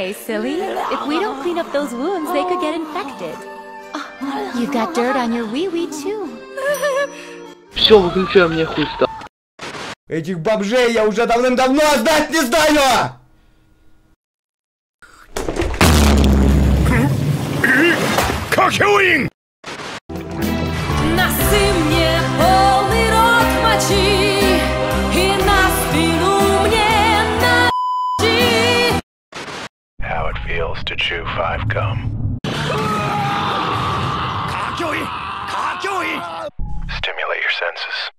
way, silly. If we don't clean up those wounds, they could get infected. You've got dirt on your wee-wee, too. Все, выключай, мне хуй стал. Этих бомжей я уже давным-давно знать не знаю! Кокюин! Носы мне полный рот мочи и на спину мне ночи. How it feels to chew 5 gum. Кокюин! Кокюин! Stimulate your senses.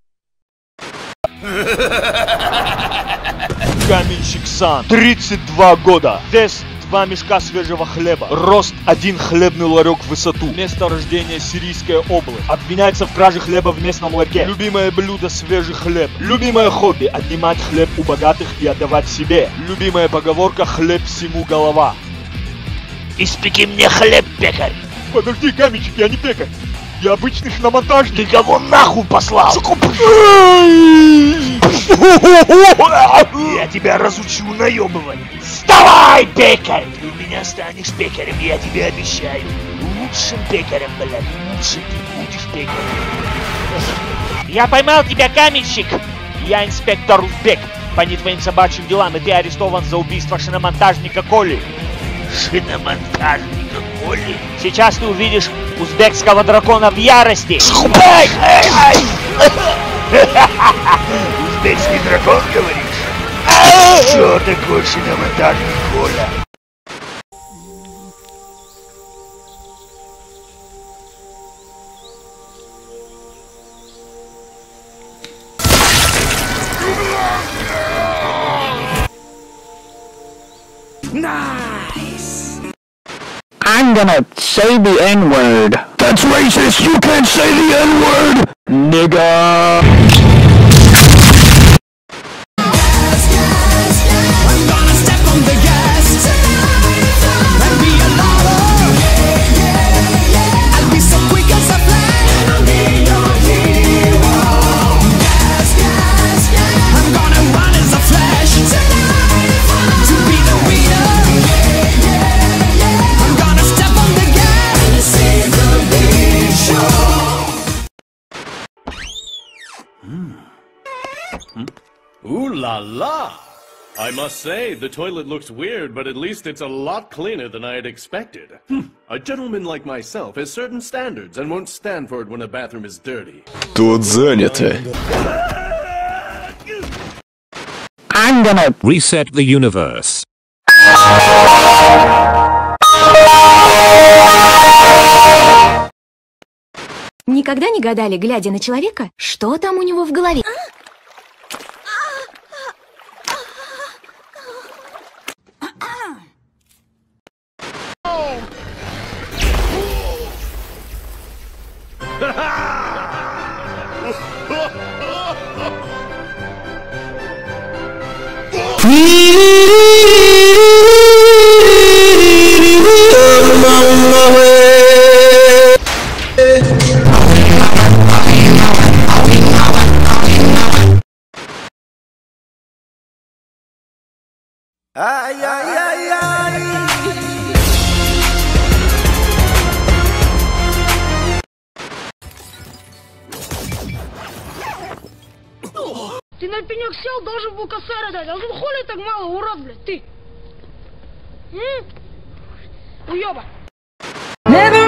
Каменщик Сан, 32 года, вес 2 мешка свежего хлеба, рост 1 хлебный ларек в высоту, место рождения Сирийская область, обвиняется в краже хлеба в местном ларьке, любимое блюдо свежий хлеб, любимое хобби отнимать хлеб у богатых и отдавать себе, любимая поговорка хлеб всему голова. Испеки мне хлеб, пекарь! Подожди, каменщик, я не пекарь, я обычный шиномонтажник. Ты кого нахуй послал? Я тебя разучу наебывать. Вставай, пекарь! Ты у меня станешь пекарем, я тебе обещаю. Лучшим пекарем, блядь, лучше ты будешь пекарем. Я поймал тебя, каменщик! Я инспектор Узбек. По не твоим собачьим делам, и ты арестован за убийство шиномонтажника Коли. Шиномонтажника Коли? Сейчас ты увидишь узбекского дракона в ярости. Узбекский дракон, говоришь? Что такое шиномонтажник Коля? Nice. I'm gonna say the N-word. That's racist. You can't say the N-word, nigga. I'm gonna step on the gas and be a lover. I'll be so quick as a flash and I'll be your hero. I'm gonna run as a flash to be the winner. I'm gonna step on the gas and save the big show. Ooh la la! I must say, the toilet looks weird, but at least it's a lot cleaner than I had expected. A gentleman like myself has certain standards and won't stand for it when a bathroom is dirty. Тут занято. I'm gonna reset the universe. Никогда не гадали, глядя на человека, что там у него в голове? Ай, ай, ай, ай. Ты на пенек сел, должен был косарь дать. А тут хули так мало, урод, блядь, ты? Уёба.